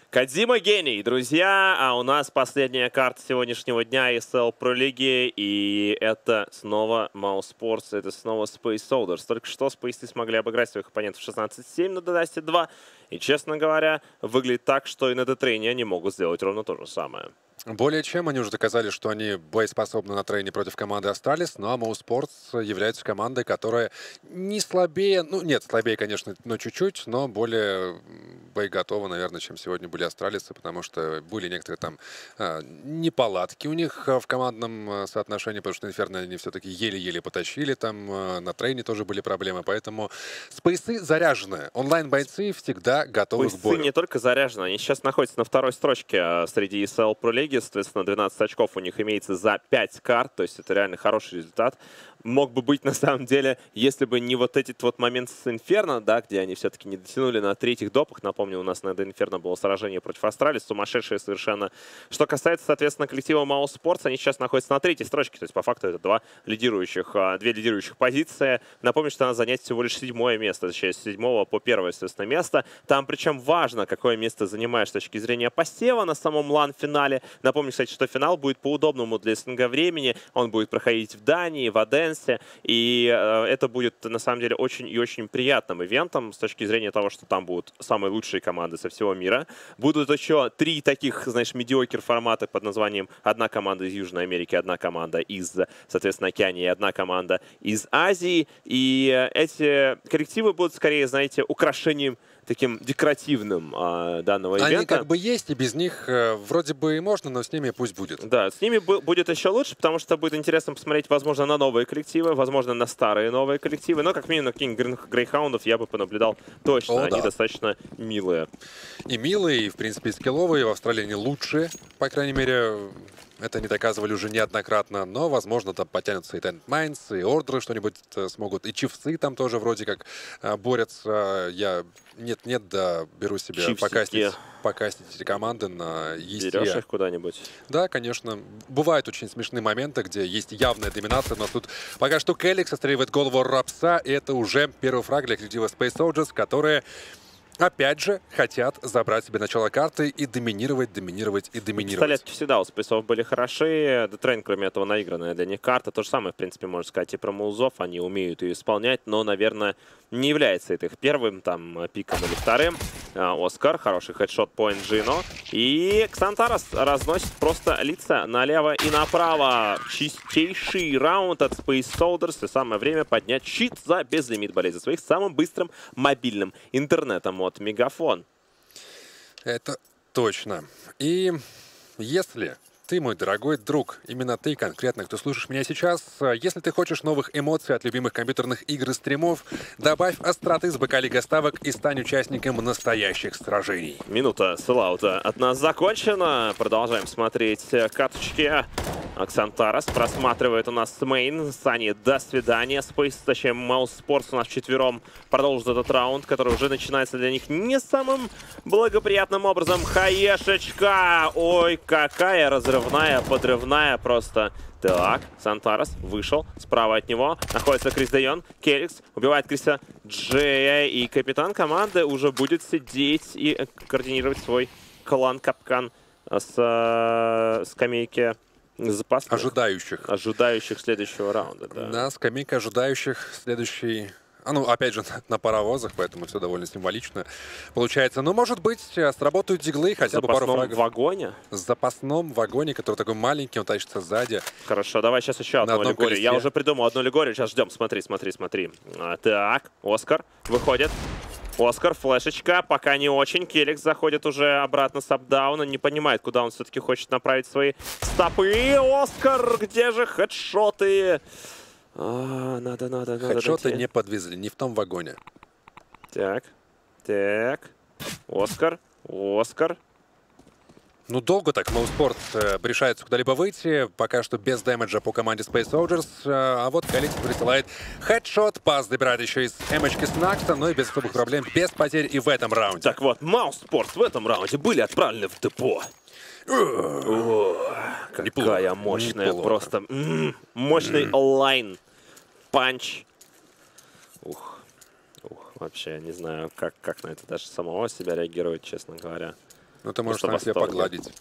Кодзима гений, друзья, а у нас последняя карта сегодняшнего дня ESL Pro League, и это снова Mousesports, это снова Space Soldiers. Только что Space смогли обыграть своих оппонентов 16-7 на Dynasty 2, и, честно говоря, выглядит так, что и на Детрейне они могут сделать ровно то же самое. Более чем, они уже доказали, что они боеспособны на трейне против команды Astralis, ну а Mousesports является командой, которая не слабее, ну нет, слабее, конечно, но чуть-чуть, но более боеготова, наверное, чем сегодня были Астралисы, потому что были некоторые там неполадки у них в командном соотношении, потому что Инферно они все-таки еле-еле потащили, там на трейне тоже были проблемы, поэтому спейсы заряженные, онлайн-бойцы всегда готовы к бою. Не только заряжены, они сейчас находятся на второй строчке среди ESL Pro League, соответственно, 12 очков у них имеется за 5 карт, то есть это реально хороший результат. Мог бы быть, на самом деле, если бы не вот этот вот момент с Инферно, да, где они все-таки не дотянули на третьих допах. Напомню, у нас на Инферно было сражение против Астралис, сумасшедшее совершенно. Что касается, соответственно, коллектива Mousesports, они сейчас находятся на третьей строчке, то есть по факту это две лидирующих позиции. Напомню, что надо занять всего лишь 7-е место, точнее, с 7-го по 1-е, соответственно, место. Там причем важно, какое место занимаешь с точки зрения посева на самом лан-финале. Напомню, кстати, что финал будет по удобному для СНГ времени. Он будет проходить в Дании, в Одессе. И это будет, на самом деле, очень и очень приятным ивентом с точки зрения того, что там будут самые лучшие команды со всего мира. Будут еще 3 таких, знаешь, медиокер формата под названием одна команда из Южной Америки, одна команда из, соответственно, Океании и одна команда из Азии. И эти коллективы будут, скорее, знаете, украшением таким декоративным данного ивента. Они как бы есть, и без них вроде бы и можно, но с ними пусть будет. Да, с ними будет еще лучше, потому что будет интересно посмотреть, возможно, на новые коллективы, возможно, на старые новые коллективы. Но как минимум на каких-нибудь грейхаундов я бы понаблюдал точно. Они достаточно милые. И милые, и, в принципе, и скилловые. В Австралии они лучшие, по крайней мере. Это они доказывали уже неоднократно, но, возможно, там потянутся и Тент Майнс, и Ордеры что-нибудь смогут, и Чифсы там тоже вроде как борются. Я нет-нет, да, беру себе покастить эти команды на ЕСЕ. Берешь их куда-нибудь? Да, конечно. Бывают очень смешные моменты, где есть явная доминация, но тут пока что Келликс отстреливает голову Рапса, и это уже первый фраг для коллектива Space Soldiers, которые... опять же, хотят забрать себе начало карты и доминировать. Пистолетки всегда у спейсов были хороши. Детрейн, кроме этого, наигранная для них карта. То же самое, в принципе, можно сказать и про Маузов. Они умеют ее исполнять, но, наверное, не является это их первым там пиком или вторым. Оскар, хороший хедшот по Энджино. И Ксантарос разносит просто лица налево и направо. Чистейший раунд от Space Soldiers. И самое время поднять щит за безлимит болеть за своих самым быстрым мобильным интернетом от Мегафон. Это точно. И если ты, мой дорогой друг, именно ты конкретно, кто слушаешь меня сейчас, если ты хочешь новых эмоций от любимых компьютерных игр и стримов, добавь остроты с БК Лига Ставок и стань участником настоящих сражений. Минута селлаута от нас закончена. Продолжаем смотреть карточки. Ксантарос просматривает у нас мейн. Сани, до свидания. Space, точнее, Mousesports у нас вчетвером продолжит этот раунд, который уже начинается для них не самым благоприятным образом. Хаешечка! Ой, какая разрывная, подрывная просто. Так, Ксантарос вышел. Справа от него находится Крис Дейон. Келликс убивает Криса Джея. И капитан команды уже будет сидеть и координировать свой клан-капкан с скамейки запасных. Ожидающих следующего раунда. Да. Да, скамейка ожидающих следующий... ну, опять же, на паровозах, поэтому все довольно символично получается. Но, может быть, сработают диглы, хотя бы пару фрагов. Вагоне? В запасном вагоне, который такой маленький, он тащится сзади. Хорошо, давай сейчас еще одну аллегорию. Я уже придумал одну аллегорию, сейчас ждем. Смотри. Так, Оскар выходит. Оскар, флешечка, пока не очень. Келликс заходит уже обратно с апдауна, не понимает, куда он все-таки хочет направить свои стопы. Оскар, где же хедшоты? Надо. Хедшоты не подвезли, не в том вагоне. Так. Оскар. Ну, долго так Mousesports решается куда-либо выйти. Пока что без дэмэджа по команде Space Soldiers. А вот Келликс присылает хедшот. Пас добирает еще из эмочки с Накса, но и без особых проблем, без потерь и в этом раунде. Так вот, Mousesports в этом раунде были отправлены в депо. Какая мощная, просто мощный лайн. Панч. Вообще, не знаю, как на это даже самого себя реагировать, честно говоря. Ну, ты можешь Просто сам себя восторге. погладить.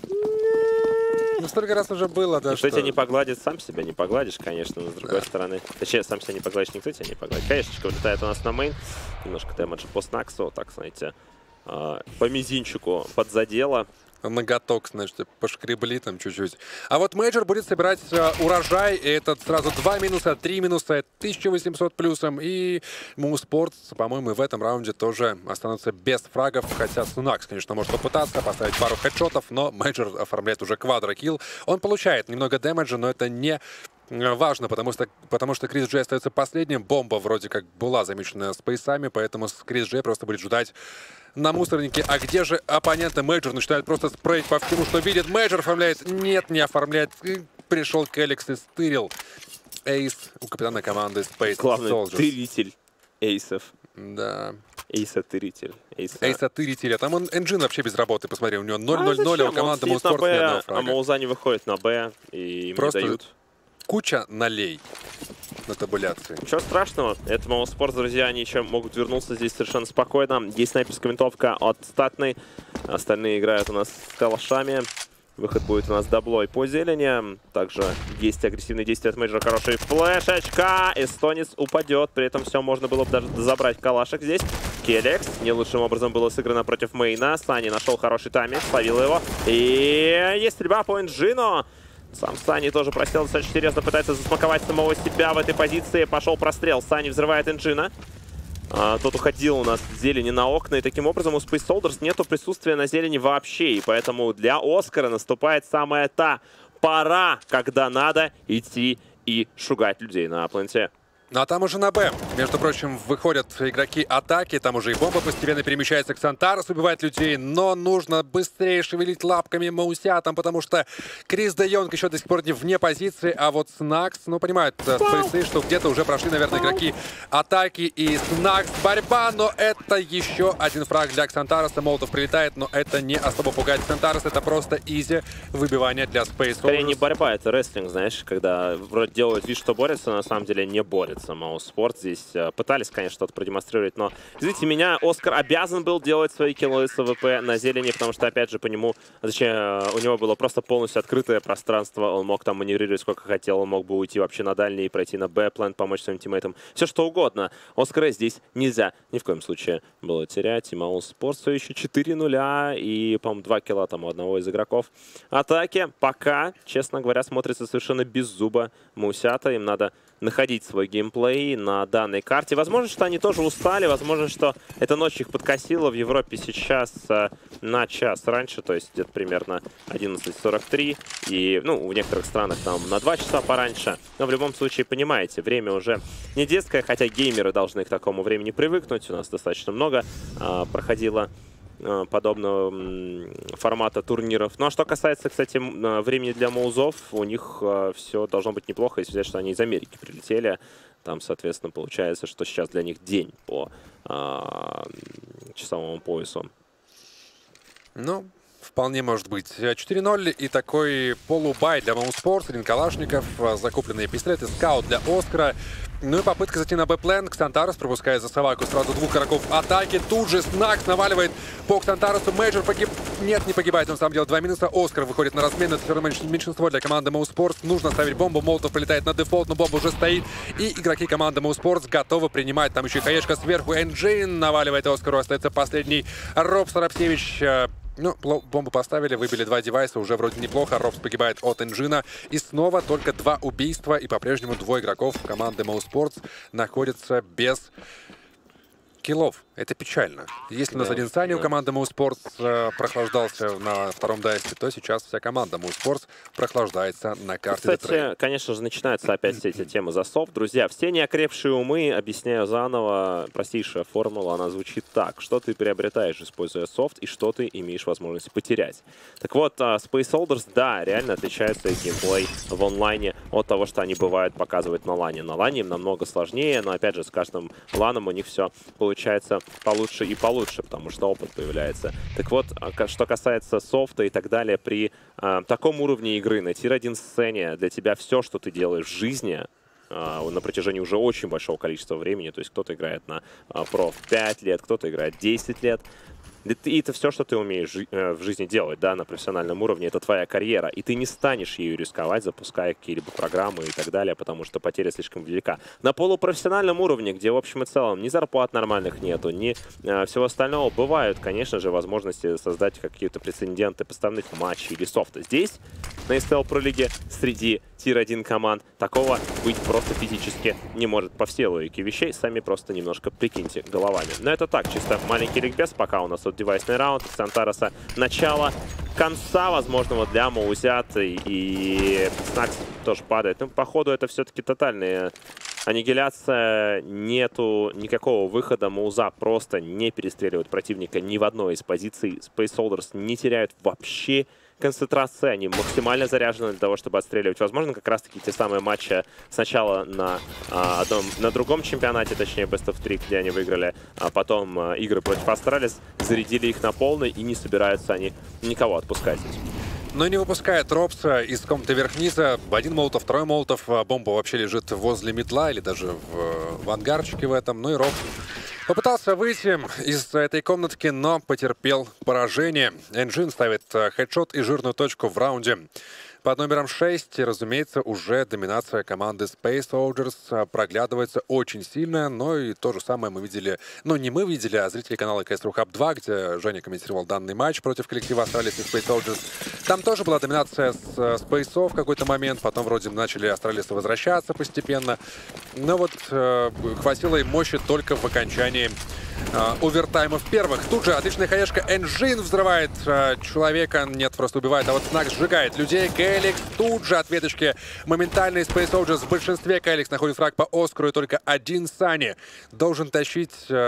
Ну, столько раз уже было, да, Никто что... тебя не погладит, сам себя не погладишь, конечно, но с другой стороны. Точнее, сам себя не погладишь, никто тебя не погладит. Конечно, вылетает у нас на мейн. Немножко дэмэджа по Снаксу, так, знаете, по мизинчику подзадело. Ноготок, значит, пошкребли там чуть-чуть. А вот Мейджор будет собирать урожай. И это сразу 2 минуса, 3 минуса, 1800 плюсом. И Моуспортс, по-моему, в этом раунде тоже останутся без фрагов. Хотя Снакс, конечно, может попытаться поставить пару хедшотов, но Мейджор оформляет уже квадрокилл. Он получает немного дэмэджа, но это не важно, потому что Крис Джей остается последним. Бомба вроде как была замечена спейсами, поэтому Крис Джей просто будет ждать на мусорнике. А где же оппоненты? Мейджор начинает просто спрейть по всему, что видит. Мейджор оформляет. Нет, не оформляет. Пришел Келикс и стырил эйс у капитана команды Space Главный Soldiers. тыритель эйсов. Да. Эйса-тыритель. Эйса-тыритель. А там он Энджин вообще без работы. Посмотри, у него 0-0-0, а у команды Моуспортс ни одного А фрага. Мауза не выходит на Б, и им Просто не дают. куча налей на табуляции. Ничего страшного. Это Моуспортс, друзья, они еще могут вернуться здесь совершенно спокойно. Есть снайперская винтовка от статной. Остальные играют у нас с калашами. Выход будет у нас даблой по зелени. Также есть агрессивные действия от Мейджора. Хороший флешечка. Эстонец упадет. При этом все можно было бы даже забрать калашек здесь. Келекс не лучшим образом было сыграно против Мейна. Сани нашел хороший тайминг, словил его. И есть стрельба по Энджину. Сам Сани тоже просел достаточно серьезно, пытается засмаковать самого себя в этой позиции. Пошел прострел. Сани взрывает Энджина. Тот уходил у нас с зелени на окна. И таким образом у Space Soldiers нету присутствия на зелени вообще. И поэтому для Оскара наступает самая та пора, когда надо идти и шугать людей на пленте. Ну а там уже на Б. Между прочим, выходят игроки атаки. Там уже и бомба постепенно перемещается. Ксантарес убивает людей. Но нужно быстрее шевелить лапками Маусятам, потому что Крис де Йонг еще до сих пор не вне позиции. А вот Снакс, ну, понимают спейсы, что где-то уже прошли, наверное, игроки атаки. И Снакс борьба, но это еще один фраг для Ксантареса. Молотов прилетает, но это не особо пугает Ксантарес. Это просто изи выбивание для Space Soldiers. Скорее не борьба, это рестлинг, знаешь, когда вроде делают вид, что борются, но на самом деле не борются. Моуспорт здесь пытались, конечно, что-то продемонстрировать, но, извините меня, Оскар обязан был делать свои киллы с АВП на зелени, потому что, опять же, по нему, точнее, у него было просто полностью открытое пространство, он мог там маневрировать сколько хотел, он мог бы уйти вообще на дальний и пройти на Б-план, помочь своим тиммейтам, все что угодно. Оскара здесь нельзя ни в коем случае было терять, и Моуспорт все еще 4-0, и, по-моему, 2 килла там у одного из игроков атаки. Пока, честно говоря, смотрится совершенно без зуба Маусята, им надо находить свой геймплей на данной карте. Возможно, что они тоже устали, возможно, что эта ночь их подкосила. В Европе сейчас на час раньше, то есть где-то примерно 11:43. И, ну, в некоторых странах там на 2 часа пораньше. Но в любом случае, понимаете, время уже не детское, хотя геймеры должны к такому времени привыкнуть. У нас достаточно много проходило подобного формата турниров. Ну а что касается, кстати, времени для Моузов, у них все должно быть неплохо, если взять, что они из Америки прилетели. Там, соответственно, получается, что сейчас для них день по часовому поясу. Ну, вполне может быть. 4-0 и такой полубай для Моуспортс. Один Калашников, закупленные пистолеты, скаут для Оскара. Ну и попытка зайти на Б-плен. Ксантарес пропускает за собаку сразу двух игроков атаки. Тут же Снакс наваливает по Ксантаресу. Мейджор погиб... Нет, не погибает. Он сам делает 2 минуса. Оскар выходит на размен. Это все равно меньшинство для команды Моуспортс. Нужно ставить бомбу. Молотов прилетает на дефолт, но бомба уже стоит. И игроки команды Моуспортс готовы принимать. Там еще и хаешка сверху. Энджин наваливает Оскару. Остается последний Робс Рапсевич. Ну, бомбу поставили, выбили 2 девайса, уже вроде неплохо. Робс погибает от Энджина. И снова только 2 убийства. И по-прежнему 2 игроков команды Моуспортс находятся без киллов. Это печально. Если у нас один Сани у команды Моуспортс прохлаждался на втором дайсте, то сейчас вся команда Моуспортс прохлаждается на карте. Кстати, конечно же, начинаются опять все эти темы за софт. Друзья, все неокрепшие умы, объясняю заново, простейшая формула, она звучит так. Что ты приобретаешь, используя софт, и что ты имеешь возможность потерять. Так вот, Space Soldiers, да, реально отличается их геймплей в онлайне от того, что они бывают показывать на лане. На лане им намного сложнее, но, опять же, с каждым ланом у них все получается получше и получше, потому что опыт появляется. Так вот, что касается софта и так далее, при таком уровне игры на тир-1 сцене для тебя все, что ты делаешь в жизни, на протяжении уже очень большого количества времени, то есть кто-то играет на про в 5 лет, кто-то играет 10 лет, И это все, что ты умеешь в жизни делать, да, на профессиональном уровне, это твоя карьера. И ты не станешь ею рисковать, запуская какие-либо программы и так далее, потому что потеря слишком велика. На полупрофессиональном уровне, где в общем и целом ни зарплат нормальных нету, ни всего остального, бывают, конечно же, возможности создать какие-то прецеденты поставных матчей или софта. Здесь, на ESL Pro League, среди тир-1 команд, такого быть просто физически не может по всей логике вещей. Сами просто немножко прикиньте головами. Но это так, чисто маленький ликбез, пока у нас вот девайсный раунд. Сантароса начало конца возможного для Маузят, и Снакс тоже падает. Ну, походу, это все-таки тотальная аннигиляция. Нету никакого выхода. Мауза просто не перестреливают противника ни в одной из позиций. Space Soldiers не теряют вообще концентрации, они максимально заряжены для того, чтобы отстреливать. Возможно, как раз-таки те самые матчи сначала на другом чемпионате, точнее Best of 3, где они выиграли, а потом игры против Астралис, зарядили их на полный, и не собираются они никого отпускать здесь. Но не выпускает Ропса из комнаты вверх-низа. Один молотов, второй молотов. Бомба вообще лежит возле мидла или даже в ангарчике в этом. Ну и Ропс попытался выйти из этой комнатки, но потерпел поражение. Engine ставит хедшот и жирную точку в раунде. Под номером 6, разумеется, уже доминация команды Space Soldiers проглядывается очень сильно, но и то же самое мы видели, ну не мы видели, а зрители канала CS.ru Hub 2, где Женя комментировал данный матч против коллектива Астралис и Space Soldiers. Там тоже была доминация с Space в какой-то момент, потом вроде начали Астралисы возвращаться постепенно, но вот хватило им мощи только в окончании овертаймов первых. Тут же отличная хаешка. Engine взрывает человека. Нет, просто убивает. А вот Снакс сжигает людей. Кэликс тут же ответочки. Моментальный Space Soldiers. В большинстве Кэликс находит фраг по Оскару. И только один Сани должен тащить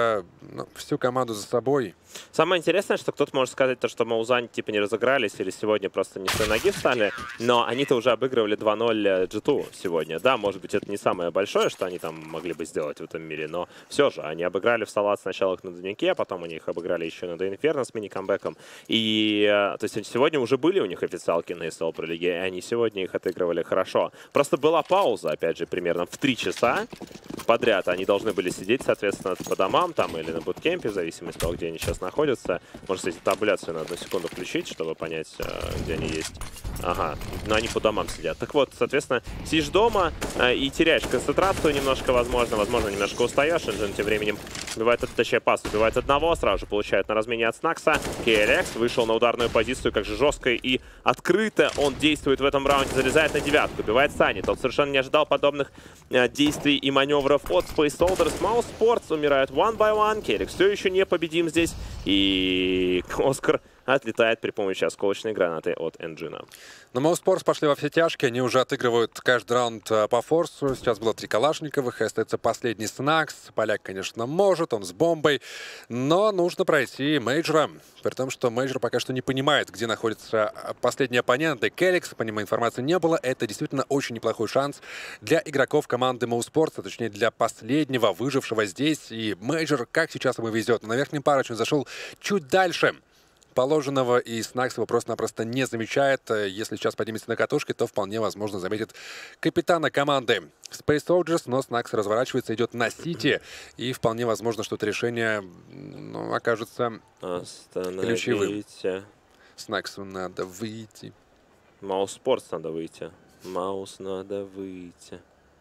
всю команду за собой. Самое интересное, что кто-то может сказать, то, что Маузань типа не разыгрались или сегодня просто не с той ноги встали, но они-то уже обыгрывали 2-0 G2 сегодня. Да, может быть, это не самое большое, что они там могли бы сделать в этом мире, но все же, они обыграли в Салат сначала их на Дневнике, а потом они их обыграли еще на The Inferno с мини-камбэком. И, то есть, сегодня уже были у них официалки на ESL Pro League, и они сегодня их отыгрывали хорошо. Просто была пауза, опять же, примерно в 3 часа подряд. Они должны были сидеть, соответственно, по домам там или на буткемпе, в зависимости от того, где они сейчас находятся. Можно, кстати, таблицу на 1 секунду включить, чтобы понять, где они есть. Ага, но они по домам сидят. Так вот, соответственно, сидишь дома и теряешь концентрацию немножко, возможно, немножко устаешь. Engine тем временем убивает, точнее, пас убивает одного, сразу же получает на размене от Снакса. KLX вышел на ударную позицию, как же жестко и открыто он действует в этом раунде, залезает на 9-ку, убивает Сани. Тот совершенно не ожидал подобных действий и маневров от Space Soldiers. Mouse Sports умирает one by one. KLX все еще не победим здесь. И Оскар отлетает при помощи осколочной гранаты от Engine. Но Mouse Sports пошли во все тяжкие. Они уже отыгрывают каждый раунд по форсу. Сейчас было 3 Калашниковых. И остается последний Снакс. Поляк, конечно, может. Он с бомбой. Но нужно пройти Мейджора. При том, что Мейджор пока что не понимает, где находятся последние оппоненты. Келикс, по нему информации не было. Это действительно очень неплохой шанс для игроков команды Mouse Sports. А точнее, для последнего выжившего здесь. И Мейджор, как сейчас ему везет. На верхнем парочке он зашел чуть дальше положенного, и Снакс его просто-напросто не замечает. Если сейчас поднимется на катушке, то вполне возможно заметит капитана команды Space Soldiers, но Снакс разворачивается, идет на Сити, и вполне возможно, что это решение окажется ключевым. Снаксу надо выйти. Mouse Sports надо выйти. Маус надо выйти.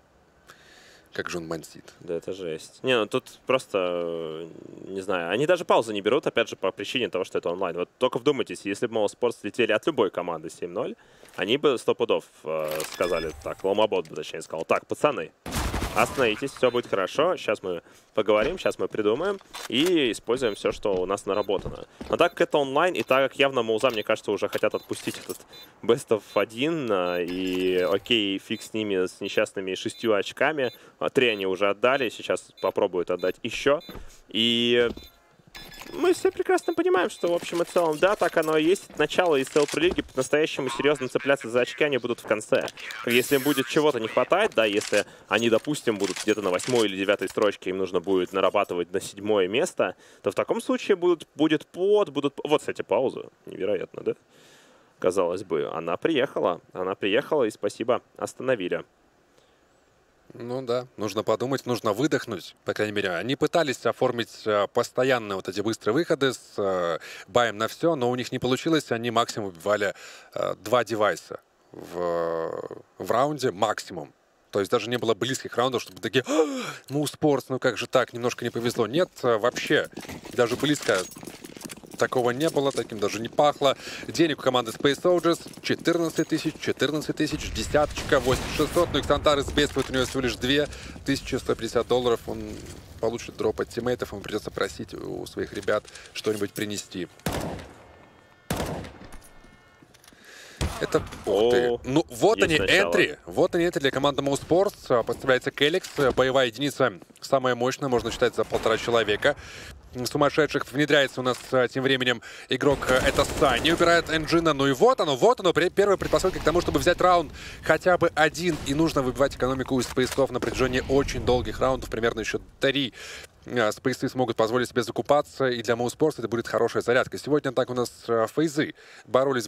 Как же он мансит. Да, это жесть. Не, ну тут просто, не знаю, они даже паузы не берут, опять же, по причине того, что это онлайн. Вот только вдумайтесь, если бы Mouse Sports летели от любой команды 7-0, они бы 100 пудов сказали, так, Ломабот бы, точнее, сказал, так, пацаны, остановитесь, все будет хорошо, сейчас мы поговорим, сейчас мы придумаем и используем все, что у нас наработано. Но так как это онлайн, и так как явно Мауза, мне кажется, уже хотят отпустить этот Best of 1, и окей, фиг с ними, с несчастными 6 очками, 3 они уже отдали, сейчас попробуют отдать еще. И мы все прекрасно понимаем, что, в общем и целом, да, так оно и есть. Начало ESL Pro League по-настоящему серьезно цепляться за очки они будут в конце. Если им будет чего-то не хватать, да, если они, допустим, будут где-то на 8 или 9 строчке, им нужно будет нарабатывать на 7 место, то в таком случае будет под, будут... Вот, кстати, пауза. Невероятно, да? Казалось бы, она приехала, и спасибо, остановили. Ну да, нужно подумать, нужно выдохнуть, по крайней мере. Они пытались оформить постоянно вот эти быстрые выходы с баем на все, но у них не получилось. Они максимум убивали 2 девайса в раунде, максимум. То есть даже не было близких раундов, чтобы такие, ну, спорт, ну как же так, немножко не повезло. Нет, вообще, даже близко такого не было, таким даже не пахло. Денег у команды Space Soldiers 14 тысяч, десяточка, 8600. Ну и Ксантар из Бейспорт, у него всего лишь 2150 долларов. Он получит дроп от тиммейтов, ему придется просить у своих ребят что-нибудь принести. Это, ух ты. Ну, вот они, энтри. Вот они, энтри для команды MoSports. Подставляется Келикс. Боевая единица самая мощная, можно считать, за 1,5 человека. Сумасшедших внедряется у нас тем временем игрок, это Санни, убирает Энджина. Ну и вот оно, первая предпосылка к тому, чтобы взять раунд хотя бы один. И нужно выбивать экономику из спейсов на протяжении очень долгих раундов, примерно еще 3. Спейсы смогут позволить себе закупаться, и для MoSports это будет хорошая зарядка. Сегодня так у нас фейзы боролись,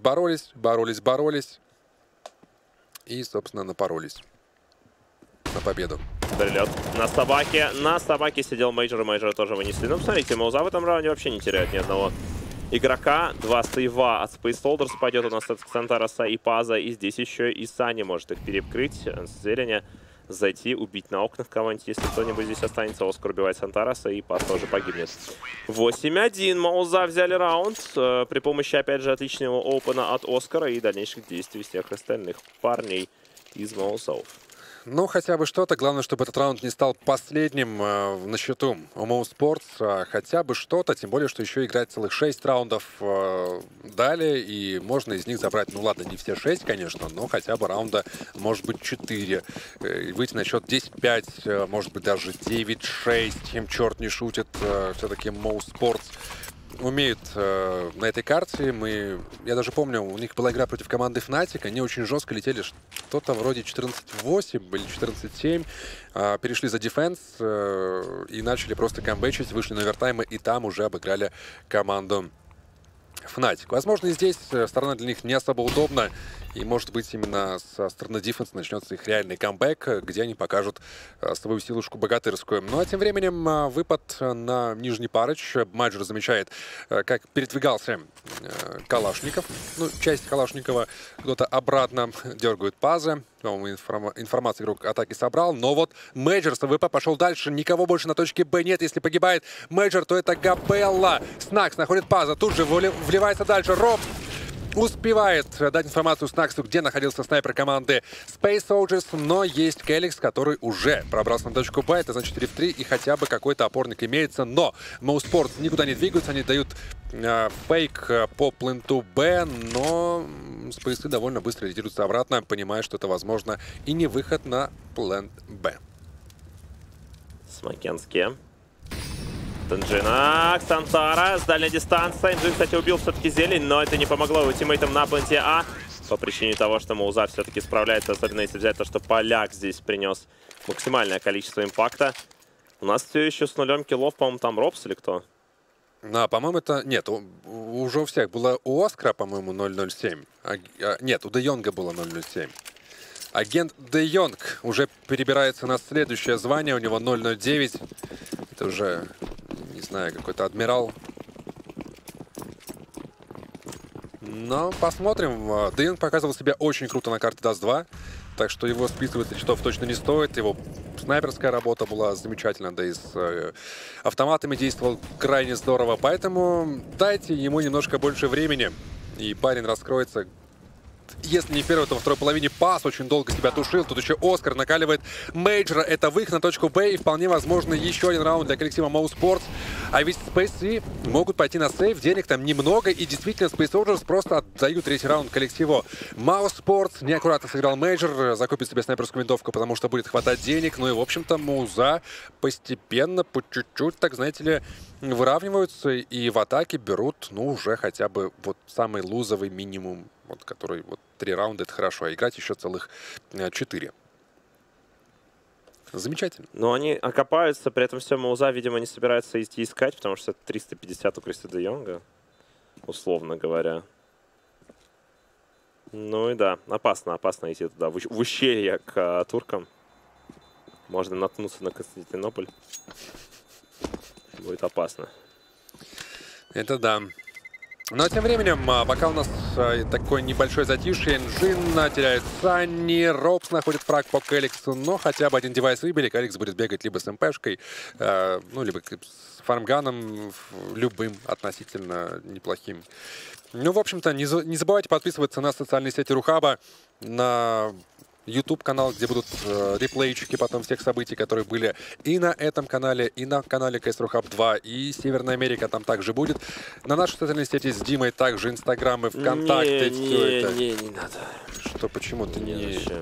и, собственно, напоролись на победу. Прилет на собаке. На собаке сидел Мейджор, и Мейджора тоже вынесли. Ну, посмотрите, Мауза в этом раунде вообще не теряет ни одного игрока. 2 сейва от Space Soldiers пойдет у нас от Ксантараса и Паза. И здесь еще и Сани может их перекрыть. Зеленя зайти, убить на окнах кого-нибудь. Если кто-нибудь здесь останется, Оскар убивает Сантараса, и Паз тоже погибнет. 8-1. Мауза взяли раунд при помощи, опять же, отличного опена от Оскара и дальнейших действий всех остальных парней из Маузов. Ну, хотя бы что-то. Главное, чтобы этот раунд не стал последним на счету у MoSports. Хотя бы что-то. Тем более, что еще играть целых 6 раундов далее. И можно из них забрать, ну ладно, не все 6, конечно, но хотя бы раунда, может быть, 4. Выйти на счет 10-5, может быть, даже 9-6. Чем черт не шутит. Все-таки MoSports умеют на этой карте. Я даже помню, у них была игра против команды Fnatic, они очень жестко летели, что-то вроде 14-8 или 14-7, перешли за дефенс и начали просто камбэчить, вышли на овертаймы и там уже обыграли команду Fnatic. Возможно, и здесь сторона для них не особо удобна, и, может быть, именно со стороны дефенса начнется их реальный камбэк, где они покажут свою силушку богатырскую. Ну, а тем временем выпад на нижний парыч. Маджор замечает, как передвигался Калашников. Ну, часть Калашникова кто-то обратно дергает Паза. По-моему, информацию игрок атаки собрал. Но вот Мэджор с АВП пошел дальше. Никого больше на точке Б нет. Если погибает Мэджор, то это Габелла. Снакс находит Паза. Тут же вливается дальше. Роб успевает дать информацию Снаксу, где находился снайпер команды Space Soldiers, но есть Келикс, который уже пробрался на точку Б, это значит 4 в 3, и хотя бы какой-то опорник имеется, но MoSports никуда не двигаются, они дают фейк по пленту Б, но спейсы довольно быстро ретируются обратно, понимая, что это, возможно, и не выход на плент Б. Смокенские. Энджина, Ксантара с дальней дистанции. Энджин, кстати, убил все-таки зелень, но это не помогло его тиммейтам на пленте А. По причине того, что Мауза все-таки справляется, особенно если взять то, что поляк здесь принес максимальное количество импакта. У нас все еще с 0 киллов, по-моему, там Робс или кто? По-моему, это... Нет, уже у всех было у Оскара, по-моему, 007. Нет, у Де Йонга было 007. Агент Де Йонг уже перебирается на следующее звание, у него 009. Это уже, не знаю, какой-то адмирал. Но посмотрим. Де Йонг показывал себя очень круто на карте Dust 2. Так что его списывать со счетов точно не стоит. Его снайперская работа была замечательна. Да и с автоматами действовал крайне здорово. Поэтому дайте ему немножко больше времени. И парень раскроется. Если не в первой, то во второй половине. Пас очень долго себя тушил. Тут еще Оскар накаливает Мейджора. Это выход на точку Б. И вполне возможно еще один раунд для коллектива MoSports. А ведь Спейсы могут пойти на сейв. Денег там немного. И действительно, Space Soldiers просто отдают третий раунд коллективу MoSports. Неаккуратно сыграл Мейджор. Закупит себе снайперскую винтовку, потому что будет хватать денег. Ну и, в общем-то, Мауза постепенно, по чуть-чуть, так, знаете ли, выравниваются. И в атаке берут, ну, уже хотя бы вот самый лузовый минимум. Вот, который вот 3 раунда, это хорошо, а играть еще целых 4. Замечательно. Но они окопаются, при этом все Мауза, видимо, не собирается идти искать, потому что это 350 у Криса Де Йонга, условно говоря. Ну и да, опасно идти туда, в ущелье к туркам. Можно наткнуться на Константинополь. Будет опасно. Это да. Но тем временем, пока у нас такой небольшой затишье, Engine теряет Санни, Робс находит фраг по Келиксу, но хотя бы один девайс выбили, Келикс будет бегать либо с МПшкой, ну, либо с фармганом, любым относительно неплохим. Ну, в общем-то, не забывайте подписываться на социальные сети Рухаба, на YouTube-канал, где будут реплейчики потом всех событий, которые были и на этом канале, и на канале CS Рухаб 2, и Северная Америка там также будет. На нашей социальной сети с Димой также Инстаграм и ВКонтакте. Не надо. Что, почему ты не... Зачем?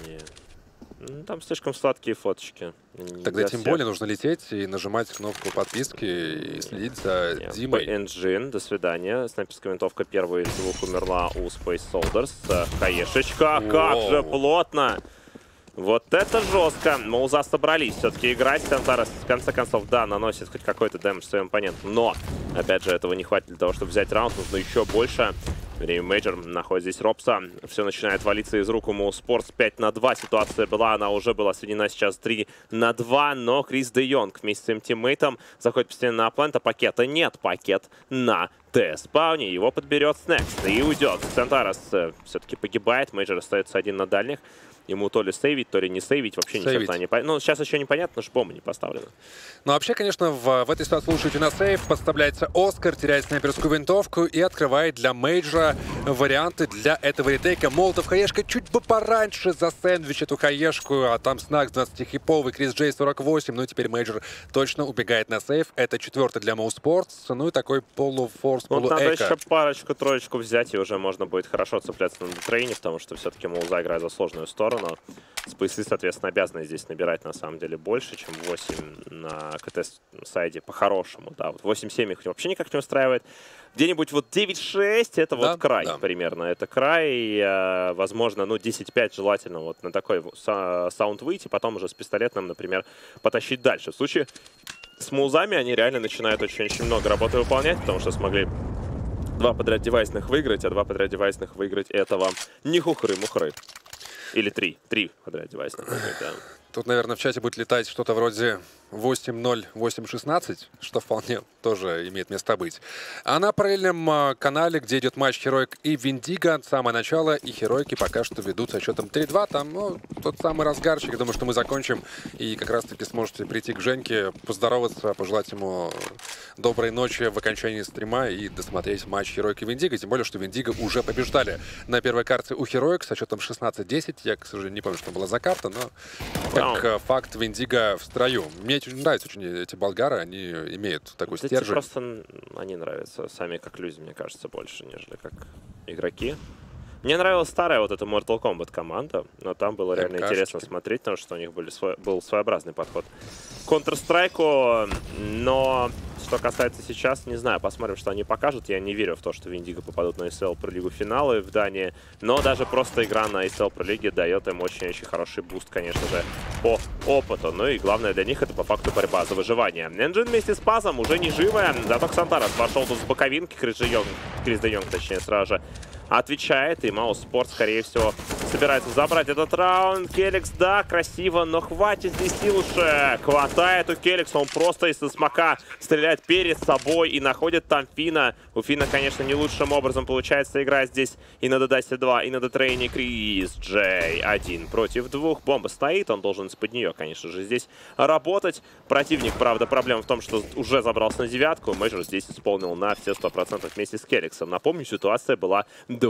Ну, там слишком сладкие фоточки. Тогда тем более нужно лететь и нажимать кнопку подписки и следить за Димой. Engine, до свидания. Снайперская винтовка первая из двух умерла у Space Soldiers. Хаешечка, как же плотно! Вот это жестко. Моуза собрались все-таки играть. Сантарес, в конце концов, да, наносит хоть какой-то дэмэдж своим оппонентам. Но, опять же, этого не хватит для того, чтобы взять раунд. Нужно еще больше. Время Мейджор находит здесь Робса. Все начинает валиться из рук у Моуспортс. 5-2 ситуация была. Она уже была сведена сейчас 3-2. Но Крис Де Йонг вместе с своим тиммейтом заходит постепенно на плент. А пакета нет. Пакет на Т-спауне. Его подберет Снекс. И уйдет. Сантарес все-таки погибает. Мейджор остается один на дальних. Ему то ли сейвить, то ли не сейвить. Вообще ни черта не понятно. Ну, сейчас еще непонятно, потому что бомба не поставлена. Ну, вообще, конечно, в этой ситуации лучше идти на сейв. Подставляется Оскар, теряет снайперскую винтовку и открывает для Мейджора варианты для этого ретейка. Молотов Хаешка чуть бы пораньше засэндвич эту Хаешку, а там Снакс 20-хиповый, Крис Джей 48. Ну и теперь Мейджор точно убегает на сейв. Это 4-й для Моуспортс. Ну и такой полуфорс, полуэко. Надо еще парочку-троечку взять, и уже можно будет хорошо цепляться на детрейне, потому что все-таки Моуза играет за сложную сторону. Спейсы, соответственно, обязаны здесь набирать на самом деле больше, чем 8 на КТ-сайде по-хорошему. Да, вот 8-7 их вообще никак не устраивает. Где-нибудь вот 9-6 это да, вот край примерно. Это край, возможно, ну 10-5 желательно вот на такой саунд выйти, потом уже с пистолетным, например, потащить дальше. В случае с Моузами они реально начинают очень много работы выполнять, потому что смогли 2 подряд девайсных выиграть, а 2 подряд девайсных выиграть это вам не хухры-мухры. Или 3 подряд девайсных выиграть, да. Тут, наверное, в чате будет летать что-то вроде 8-0, 8-16, что вполне тоже имеет место быть. А на параллельном канале, где идет матч Heroic и Виндиго, самое начало, и Heroic пока что ведут со счетом 3-2. Там, ну, тот самый разгарчик. Я думаю, что мы закончим, и как раз-таки сможете прийти к Женьке, поздороваться, пожелать ему доброй ночи в окончании стрима и досмотреть матч Heroic и Виндиго. Тем более, что Виндиго уже побеждали на первой карте у Heroic со счетом 16-10. Я, к сожалению, не помню, что была за карта, но как факт Виндиго в строю. Мне нравятся очень эти болгары, они имеют такой стержень. Просто они нравятся сами как люди, мне кажется, больше, нежели как игроки. Мне нравилась старая вот эта Mortal Kombat команда, но там было реально интересно смотреть, потому что у них был своеобразный подход к Counter-Strike, но что касается сейчас, не знаю, посмотрим, что они покажут. Я не верю в то, что Виндиго попадут на ESL Pro Лигу финалы в Дании, но даже просто игра на ESL Pro Лиге дает им очень-очень хороший буст, конечно же, по опыту. Ну и главное для них это по факту борьба за выживание. Engine вместе с Пазом уже не живая, зато Ксантарес вошел тут с боковинки, Крис Де Йонг, точнее, сразу же отвечает, и Моуспортс, скорее всего, собирается забрать этот раунд. Келикс, да, красиво, но хватит здесь сил уже. Хватает у Келикса, он просто из смока стреляет перед собой и находит там Фина. У Фина, конечно, не лучшим образом получается играть здесь и на Дедасе 2, и на Детрейне. Крис Джей 1 против 2. Бомба стоит, он должен из-под нее, конечно же, здесь работать. Противник, правда, проблема в том, что уже забрался на 9-ку. Мейджор здесь исполнил на все 100% вместе с Келиксом. Напомню, ситуация была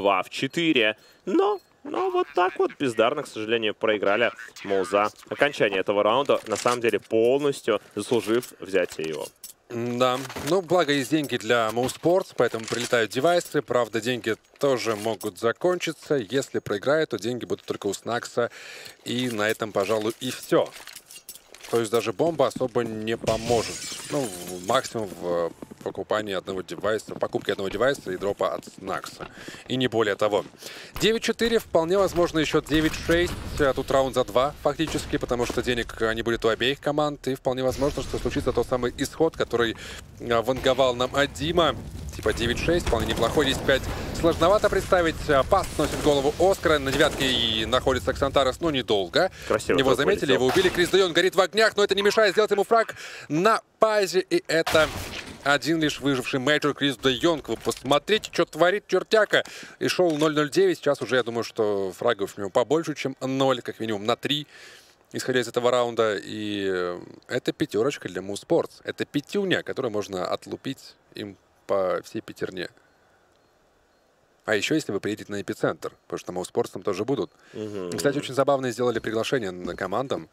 2-4. Но вот так вот бездарно, к сожалению, проиграли Моуза. Окончание этого раунда, на самом деле, полностью заслужив взятие его. Да, ну, благо есть деньги для Моуспортс, поэтому прилетают девайсы. Правда, деньги тоже могут закончиться. Если проиграют, то деньги будут только у Снакса. И на этом, пожалуй, и все. То есть даже бомба особо не поможет. Ну, максимум в покупании одного девайса, покупке одного девайса и дропа от Снакса. И не более того. 9-4, вполне возможно еще 9-6. А тут раунд за 2 фактически, потому что денег не будет у обеих команд. И вполне возможно, что случится тот самый исход, который ванговал нам от Дима. типа 9-6, вполне неплохой. 10-5 сложновато представить. Пас сносит голову Оскара. На девятке и находится Ксантарес, но недолго. Красиво. Его заметили, его убили. Крис Де Йонг горит в огнях, но это не мешает сделать ему фраг на пазе. И это один лишь выживший мейджор Крис Де Йонг. Вы посмотрите, что творит чертяка. И шел 0-0-9. Сейчас уже, я думаю, что фрагов у него побольше, чем 0, как минимум на 3. Исходя из этого раунда, и это пятерочка для Moose Sports. Это пятюня, которую можно отлупить им по всей пятерне. А еще, если вы приедете на эпицентр, потому что Moose Sports там тоже будут. Кстати, очень забавно сделали приглашение на командам.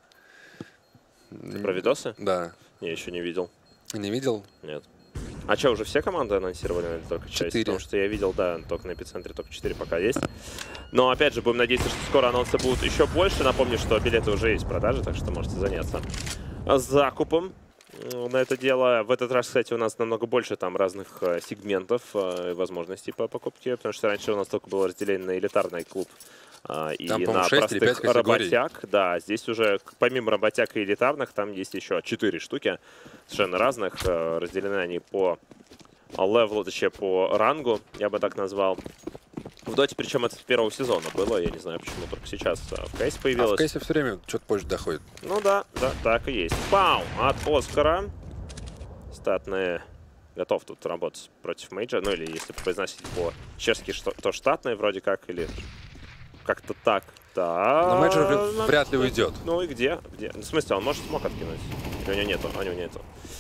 Ты про видосы? Да. Я еще не видел. Не видел? Нет. А что, уже все команды анонсировали или только часть? 4. Потому что я видел, да, только на эпицентре только 4 пока есть. Но опять же, будем надеяться, что скоро анонсы будут еще больше. Напомню, что билеты уже есть в продаже, так что можете заняться закупом на это дело. В этот раз, кстати, у нас намного больше там разных сегментов и возможностей по покупке, потому что раньше у нас только было разделение на элитарный клуб и там, на 6 или 5 простых работяг. Да, здесь уже помимо работяг и элитарных, там есть еще 4 штуки совершенно разных. Разделены они по левелу, точнее по рангу, я бы так назвал. В доте, причем это с первого сезона было, я не знаю, почему только сейчас в кейсе появилось. А в кейсе все время что-то позже доходит. Ну да, так и есть. Пау! От Оскара. Статные готов тут работать против мейджа. Ну или если произносить по-чешски, то штатные вроде как, или как-то так. Да. Но мейджор вряд ли уйдет. Ну и где? В смысле, он может смог откинуть? Или у него нету? У него нету.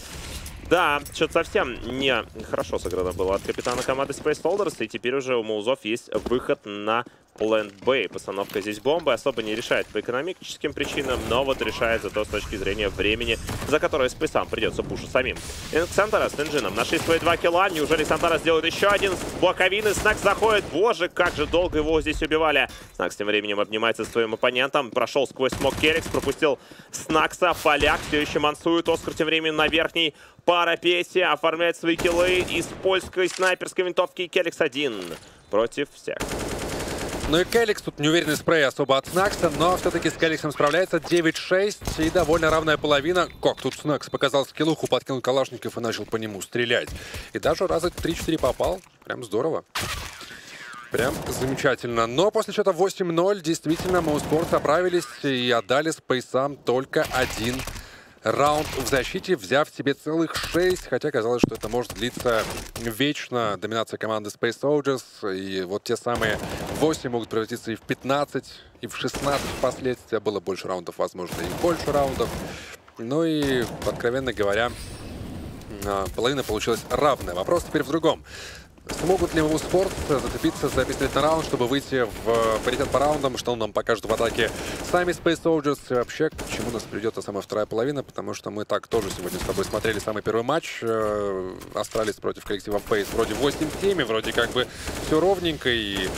Да, что-то совсем не хорошо сыграно было от капитана команды Space Holders, и теперь уже у Моузов есть выход на Plant B. Постановка здесь бомбы особо не решает по экономическим причинам, но вот решает зато с точки зрения времени, за которое Спейсам придется пушить самим. Ксантарес с Энджином нашли свои 2 килла. Неужели Ксантарес сделает еще один с боковины? Снакс заходит. Боже, как же долго его здесь убивали. Снакс тем временем обнимается со своим оппонентом. Прошел сквозь смог Керрикс, пропустил Снакса. Поляк все еще мансует. Оскар тем временем на верхней парапете оформляет свои киллы из польской снайперской винтовки. Керрикс один против всех. Ну и Келикс, тут неуверенный спрей особо от Снакса, но все-таки с Келиксом справляется. 9-6 и довольно равная половина. Как тут Снакс показал скиллуху, подкинул калашников и начал по нему стрелять. И даже раза 3-4 попал. Прям здорово. Прям замечательно. Но после счета 8-0 действительно Moose Sports оправились и отдали Спейсам только один раунд в защите, взяв себе целых 6, хотя казалось, что это может длиться вечно. Доминация команды Space Soldiers, и вот те самые 8 могут превратиться и в 15, и в 16 впоследствии. Было больше раундов, возможно, и больше раундов. Ну и, откровенно говоря, половина получилась равная. Вопрос теперь в другом. Смогут ли Moose Sports зацепиться за пистолетный раунд, чтобы выйти в паритет по раундам, что он нам покажет в атаке сами Space Soldiers, и вообще к чему нас приведет самая вторая половина, потому что мы так тоже сегодня с тобой смотрели самый первый матч Астралис против коллектива Фейс. Вроде 8-7, вроде как бы все ровненько, и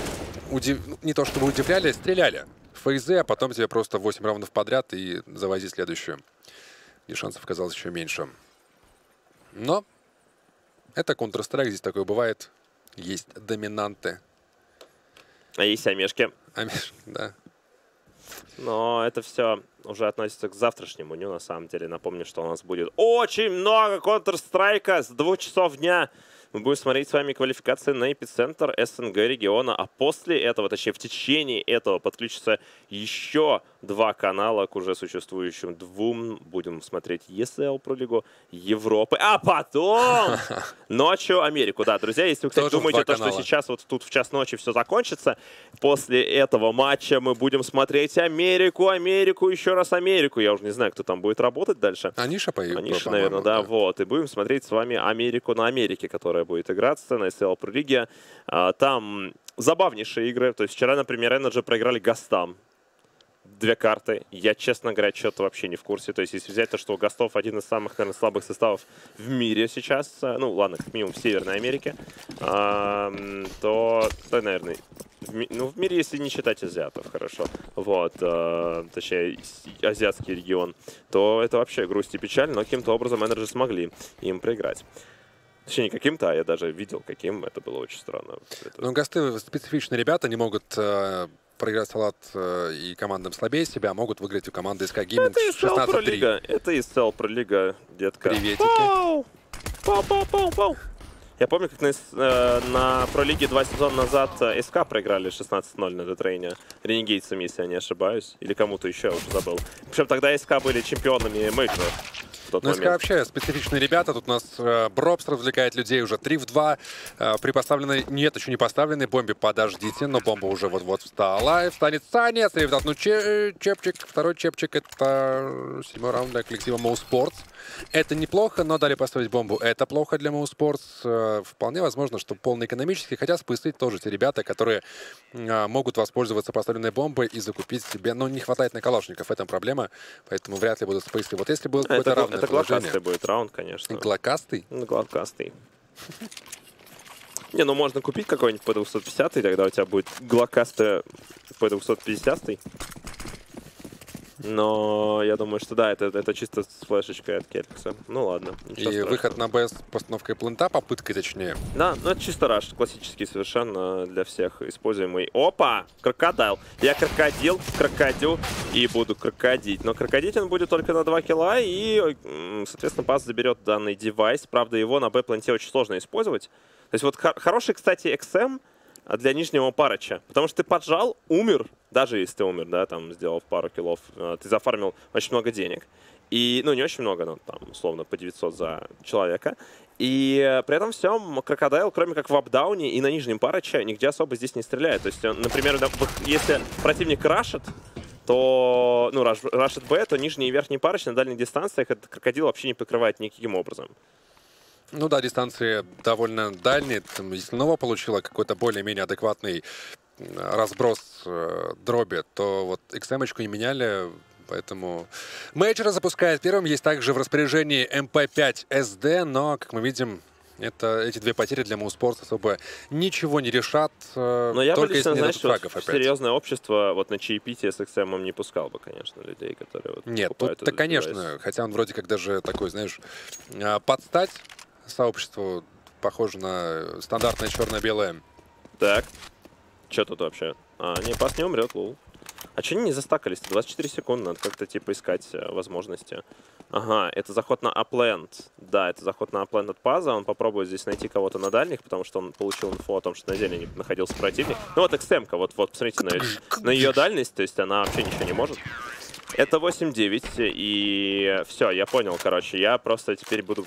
не то чтобы удивляли, стреляли фейзы, а потом тебе просто 8 раундов подряд и завози следующую. И шансов оказалось еще меньше. Но это Counter-Strike, здесь такое бывает. Есть доминанты. А есть омешки. Да. Но это все уже относится к завтрашнему дню, на самом деле. Напомню, что у нас будет очень много Counter-Strike с 2 часов дня. Мы будем смотреть с вами квалификации на эпицентр СНГ региона, а после этого, точнее в течение этого, подключится еще 2 канала к уже существующим 2. Будем смотреть ESL Pro Лигу Европы, а потом ночью Америку. Да, друзья, если вы, кстати, думаете, что сейчас вот тут в час ночи все закончится, после этого матча мы будем смотреть Америку, еще раз Америку. Я уже не знаю, кто там будет работать дальше. Аниша, Аниша, наверное, да, вот. И будем смотреть с вами Америку на Америке, которая будет играться на ESL Pro Лиге. Там забавнейшие игры. То есть вчера, например, Energy проиграли Гастам. 2 карты. Я, честно говоря, что-то вообще не в курсе. То есть, если взять то, что у Гастов один из самых, наверное, слабых составов в мире сейчас, ну, ладно, как минимум в Северной Америке, то, наверное, в мире, если не считать азиатов, хорошо, вот, точнее, азиатский регион, то это вообще грусть и печаль, но каким-то образом Energy смогли им проиграть. Точнее, не каким-то, а я даже видел, каким. Это было очень странно. Ну, Гасты специфичные ребята, не могут проиграть салат и командам слабее себя, могут выиграть у команды СК Gaming 16-3. Это ESL Pro Лига, детка. Приветики. Пау! Пау! Я помню, как на пролиге 2 сезона назад СК проиграли 16-0 на Детрейне ренегейцами, если я не ошибаюсь. Или кому-то еще, я уже забыл. Причем тогда СК были чемпионами мейджора. Ну, СК вообще специфичные ребята. Тут у нас Бробс развлекает людей уже 3 в 2. При поставленной, нет, еще не поставленной бомбе, подождите, но бомба уже вот-вот встала. И встанет Санец. И вот, ну, чепчик, второй чепчик, это 7-й раунд для коллектива Mouse Sports. Это неплохо, но дали поставить бомбу. Это плохо для Mouse Sports. Вполне возможно, что полный экономический. Хотя спустить тоже те ребята, которые могут воспользоваться поставленной бомбой и закупить себе. Но не хватает на калашников, в этом проблема. Поэтому вряд ли будут спейсы. Вот если будет какой-то равный. Это глокастый будет раунд, конечно. Глокастый? Ну, глокастый. Не, ну можно купить какой-нибудь по 250, и тогда у тебя будет глокастый по 250. Но я думаю, что да, это чисто с флешечкой от Келькса. Ну ладно. И выход на Б с постановкой плента, попыткой точнее. Да, ну это чисто раш, классический совершенно для всех используемый. Опа! Крокодайл. Я крокодю и буду крокодить. Но крокодить он будет только на 2 килла, и, соответственно, пас заберет данный девайс. Правда, его на Б-пленте очень сложно использовать. То есть вот хороший, кстати, XM для нижнего парыча. Потому что ты поджал, умер. Даже если ты умер, да, там, сделав пару киллов, ты зафармил очень много денег. И, ну, не очень много, но там, условно, по 900 за человека. И при этом всем Крокодайл, кроме как в апдауне и на нижнем парыче, нигде особо здесь не стреляет. То есть, например, если противник рашит, то, ну, рашит Б, то нижний и верхний парыч на дальних дистанциях этот крокодил вообще не покрывает никаким образом. Ну да, дистанции довольно дальние. Там, если Нова получила какой-то более-менее адекватный разброс дроби, то вот XM-очку не меняли, поэтому Мейджора запускает первым. Есть также в распоряжении МП5СД, но, как мы видим, эти две потери для Mouse особо ничего не решат. Но я бы лично, знаешь, фрагов вот серьезное общество вот на чаепитие с XM не пускал бы, конечно, людей, которые вот нет, тут-то, конечно, девайс. Хотя он вроде как даже такой, знаешь, подстать сообществу, похоже на стандартное черно-белое. Так. Что тут вообще? Не, пас не умрет, лол. А че они не застакались? 24 секунды, надо как-то типа искать возможности. Ага, это заход на апленд. Да, это заход на апленд от паза. Он попробует здесь найти кого-то на дальних, потому что он получил инфу о том, что на зелени находился противник. Ну вот XM-ка, вот посмотрите на ее дальность, то есть она вообще ничего не может. Это 8-9, и все, я понял, короче. Я просто теперь буду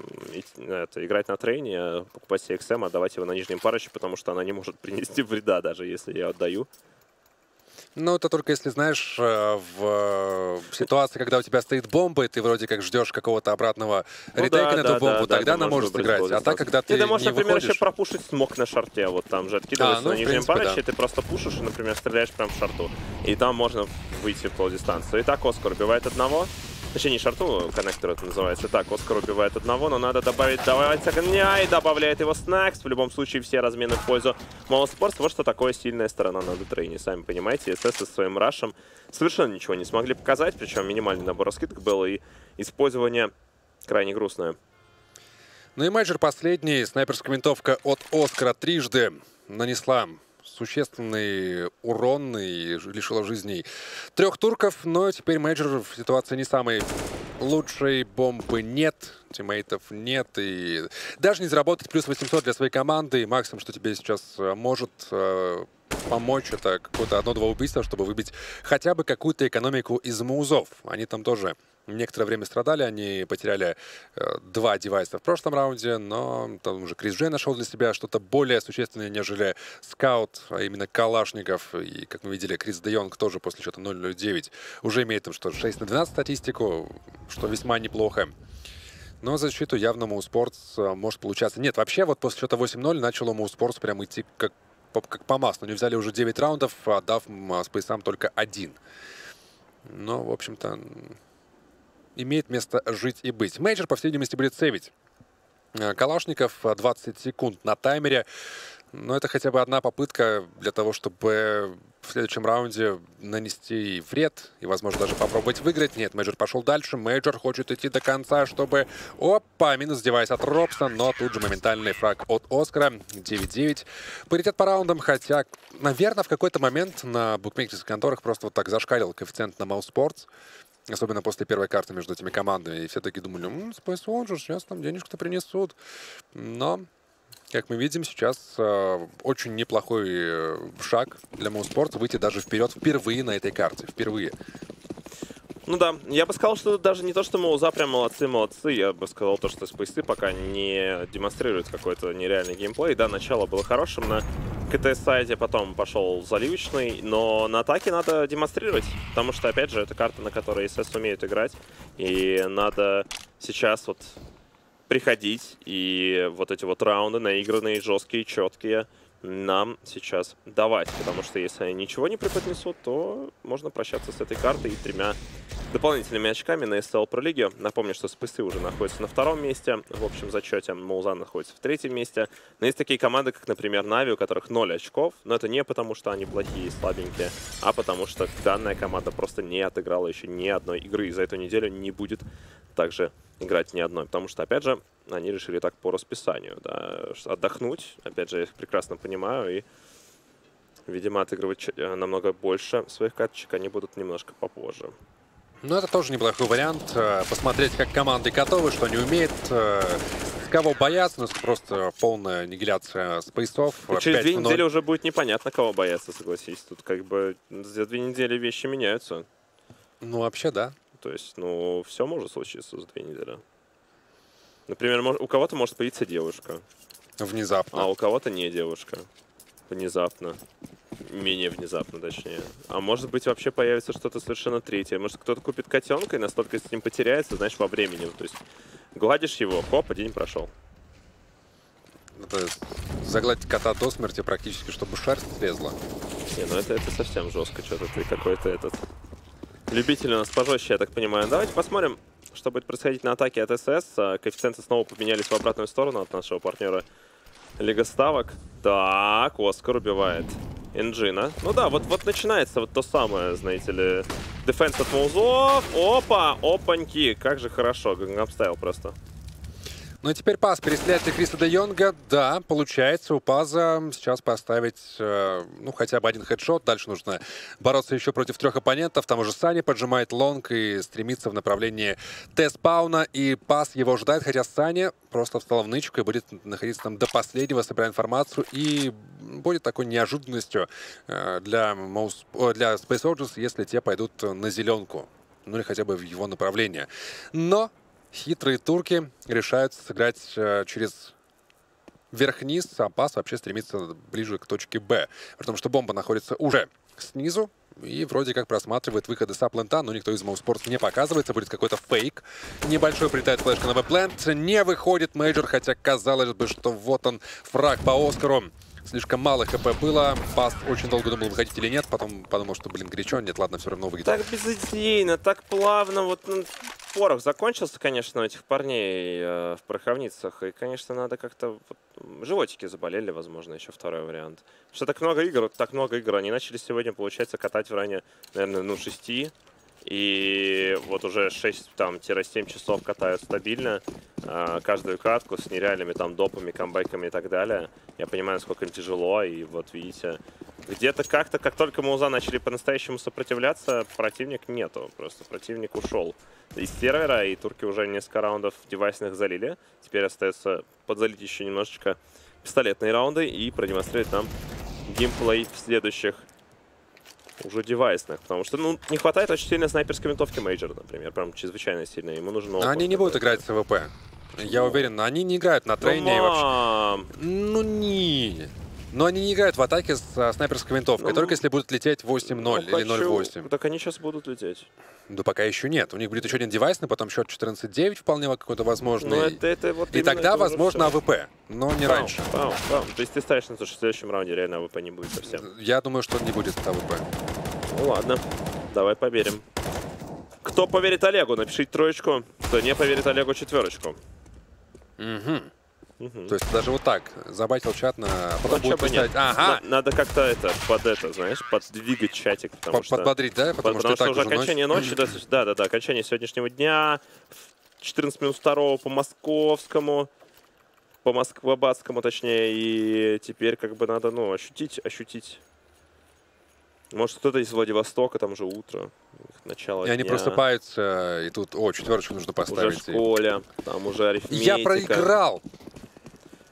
играть на трейне, покупать себе XM, отдавать его на нижнем парочке, потому что она не может принести вреда, даже если я отдаю. Ну, это только если, знаешь, в ситуации, когда у тебя стоит бомба, и ты вроде как ждешь какого-то обратного ретейка на эту бомбу, тогда она может играть. А так, когда ты ты можешь, например, выходишь... еще пропушить смок на шарте. Вот там же откидывается на нижнем парочке, ты просто пушишь и, например, стреляешь прям в шарту. И там можно выйти в полдистанцию. Итак, Оскар убивает одного. Точнее, не шарту, коннектор это называется. Так, Оскар убивает одного, но надо добавить огня и добавляет его Снакс. В любом случае, все размены в пользу Mouse Sports. Вот что такое сильная сторона на Детрейне, сами понимаете. СС со своим рашем совершенно ничего не смогли показать, причем минимальный набор скидок был, и использование крайне грустное. Ну и Мейджор последний. Снайперская винтовка от Оскара трижды нанесла существенный урон и лишила жизней 3 турков, но теперь Мейджор в ситуации не самой лучшей. Бомбы нет, тиммейтов нет, и даже не заработать плюс 800 для своей команды. И максимум, что тебе сейчас может помочь, это какое-то 1-2 убийства, чтобы выбить хотя бы какую-то экономику из музов. Они там тоже некоторое время страдали, они потеряли 2 девайса в прошлом раунде, но там уже Крис Джей нашел для себя что-то более существенное, нежели Скаут, а именно Калашников. И, как мы видели, Крис Де Йонг тоже после счета 0-0-9 уже имеет там что 6 на 12 статистику, что весьма неплохо. Но за защиту явно Mouse Sports может получаться. Нет, вообще вот после счета 8-0 начало Mouse Sports прям идти как по маслу. Они взяли уже 9 раундов, отдав спейсам только 1. Но, в общем-то, имеет место жить и быть. Мейджор, по всей видимости, будет сейвить Калашников 20 секунд на таймере. Но это хотя бы одна попытка для того, чтобы в следующем раунде нанести вред и, возможно, даже попробовать выиграть. Нет, Мейджор пошел дальше. Мейджор хочет идти до конца, чтобы... Опа! Минус девайс от Робса, но тут же моментальный фраг от Оскара. 9-9. Паритет по раундам, хотя, наверное, в какой-то момент на букмекерских конторах просто вот так зашкалил коэффициент на Mouse Sports. Особенно после первой карты между этими командами. И все таки думали, Space One же сейчас там денежку-то принесут. Но Как мы видим, сейчас очень неплохой шаг для Моуспорта выйти даже вперед впервые на этой карте. Впервые. Ну да, я бы сказал, что даже не то, что Моуза прям молодцы, я бы сказал то, что спейсы пока не демонстрируют какой-то нереальный геймплей. Да, начало было хорошим на КТ-сайде, потом пошел заливочный, но на атаке надо демонстрировать, потому что, опять же, это карта, на которой СС умеют играть, и надо сейчас вот приходить и вот эти вот раунды наигранные, жесткие, четкие нам сейчас давать, потому что если они ничего не преподнесут, то можно прощаться с этой картой и 3 дополнительными очками на SL Pro League. Напомню, что спейсы уже находятся на 2-м месте в общем зачете, Моуза находится в 3-м месте. Но есть такие команды, как, например, Нави, у которых 0 очков, но это не потому, что они плохие и слабенькие, а потому что данная команда просто не отыграла еще ни одной игры, и за эту неделю не будет также играть ни одной, потому что, опять же, они решили так по расписанию, да, отдохнуть. Опять же, я их прекрасно понимаю, и, видимо, отыгрывать намного больше своих карточек они будут немножко попозже. Ну, это тоже неплохой вариант. Посмотреть, как команды готовы, что они умеют, кого боятся. Ну, просто полная аннигиляция спейсов. Через 2 недели уже будет непонятно, кого бояться, согласись. Тут как бы за 2 недели вещи меняются. Ну, вообще, да. То есть, ну, все может случиться за 2 недели. Например, у кого-то может появиться девушка. Внезапно. А у кого-то не девушка. Внезапно. Менее внезапно, точнее. А может быть, вообще появится что-то совершенно третье. Может, кто-то купит котенка и настолько с ним потеряется, знаешь, во времени. То есть, гладишь его, хоп, день прошел. Это загладить кота до смерти практически, чтобы шерсть слезла. Не, ну это совсем жестко. Что-то ты какой-то этот... Любитель у нас пожестче, я так понимаю. Давайте посмотрим, что будет происходить на атаке от СС. Коэффициенты снова поменялись в обратную сторону от нашего партнера Лига Ставок. Так, Оскар убивает Энджина. Ну да, вот начинается вот то самое, знаете ли, дефенс от Моузов. Опа, опаньки, как же хорошо, Гангам Стайл просто. Ну и теперь пас перестреляет Криса де Йонга. Да, получается у Паза сейчас поставить, ну, хотя бы один хедшот. Дальше нужно бороться еще против 3 оппонентов. Там уже Сани поджимает лонг и стремится в направлении Т-спауна. И Паз его ждает, хотя Сани просто встал в нычку и будет находиться там до последнего, собирая информацию. И будет такой неожиданностью для Space Soldiers, если те пойдут на зеленку. Ну или хотя бы в его направление. Но хитрые турки решают сыграть через верх-низ, а Пас вообще стремится ближе к точке Б. Потому что бомба находится уже снизу и вроде как просматривает выходы с аплента, но никто из Моуспортс не показывается. Будет какой-то фейк. Небольшой прилетает флешка на Б-плент. Не выходит мейджор, хотя казалось бы, что вот он, фраг по Оскару. Слишком мало хп было. Пас очень долго думал, выходить или нет. Потом подумал, что, блин, горячо. Нет, ладно, все равно выйдет. Так безыдейно, так плавно. Вот порох закончился, конечно, у этих парней в пороховницах. И, конечно, надо как-то... Животики заболели, возможно, еще второй вариант. Потому что так много игр. Они начали сегодня, получается, катать в районе, наверное, ну, 6. И вот уже 6-7 часов катают стабильно каждую катку с нереальными там допами, камбэками и так далее. Я понимаю, насколько им тяжело. И вот видите, где-то как-то, как только Моуза начали по-настоящему сопротивляться, противник нету. Просто противник ушел из сервера, и турки уже несколько раундов девайсных залили. Теперь остается подзалить еще немножечко пистолетные раунды и продемонстрировать нам геймплей в следующих уже девайсных, потому что, ну, не хватает очень сильной снайперской винтовки Мейджора, например, прям чрезвычайно сильно. Ему нужно... Они не будут играть с АВП. Я уверен, они не играют на трейне вообще. Ну, не. Но они не играют в атаке с снайперской винтовкой, только если будут лететь 8-0 или 0-8. Так они сейчас будут лететь. Да пока еще нет. У них будет еще один девайсный, потом счет 14-9 вполне какой-то возможный. Вот и тогда, возможно, АВП, но не раньше. То есть ты ставишь на то, что в следующем раунде реально АВП не будет совсем? Я думаю, что не будет АВП. Ну ладно, давай поверим. Кто поверит Олегу, напишите 3. Кто не поверит Олегу, 4. То есть даже вот так забайтил чат на... Потом будет писать... Ага. Надо как-то знаешь, подвигать чатик. Подбодрить, да? Потому что уже окончание ночи, да, окончание сегодняшнего дня. 14 минус 2 по московскому. По москвабадскому, точнее. И теперь как бы надо, ну, ощутить. Может, кто-то из Владивостока, там уже утро, начало дня. И они просыпаются, и тут, 4 нужно поставить. Уже в школе, там уже арифметика. Я проиграл!